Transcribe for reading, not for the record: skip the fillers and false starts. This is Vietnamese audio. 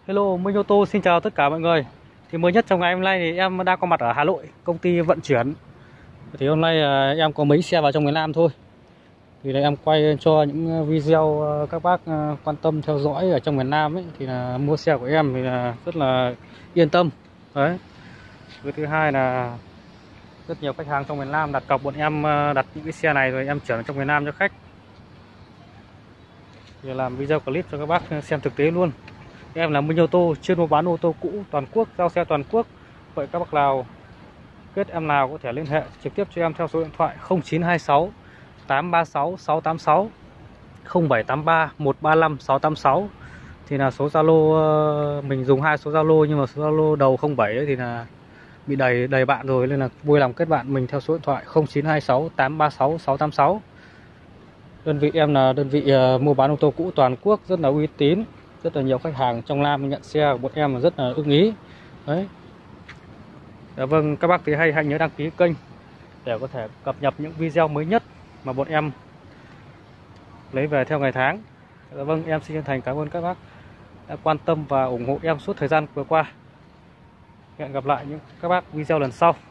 Hello, Minh Ô tô xin chào tất cả mọi người. Thì mới nhất trong ngày hôm nay thì em đang có mặt ở Hà Nội, công ty vận chuyển. Thì hôm nay em có mấy xe vào trong miền Nam thôi. Thì đây em quay cho những video các bác quan tâm theo dõi ở trong miền Nam ấy, thì là mua xe của em thì là rất là yên tâm. Đấy. Cái thứ hai là rất nhiều khách hàng trong miền Nam đặt cọc bọn em đặt những cái xe này rồi em chuyển trong miền Nam cho khách. Thì làm video clip cho các bác xem thực tế luôn. Em là Minh Ô tô, chuyên mua bán ô tô cũ toàn quốc, giao xe toàn quốc. Vậy các bác nào kết em nào có thể liên hệ trực tiếp cho em theo số điện thoại 0926 836 686 0783 135 686. Thì là số Zalo, mình dùng hai số Zalo nhưng mà số Zalo đầu 07 ấy thì là bị đầy bạn rồi, nên là vui lòng kết bạn mình theo số điện thoại 0926 836 686. Đơn vị em là đơn vị mua bán ô tô cũ toàn quốc, rất là uy tín, rất là nhiều khách hàng trong Nam nhận xe của bọn em rất là ưng ý. Đấy. Dạ vâng, các bác thì hãy nhớ đăng ký kênh để có thể cập nhật những video mới nhất mà bọn em lấy về theo ngày tháng. Dạ vâng, em xin chân thành cảm ơn các bác đã quan tâm và ủng hộ em suốt thời gian vừa qua. Hẹn gặp lại những các bác video lần sau.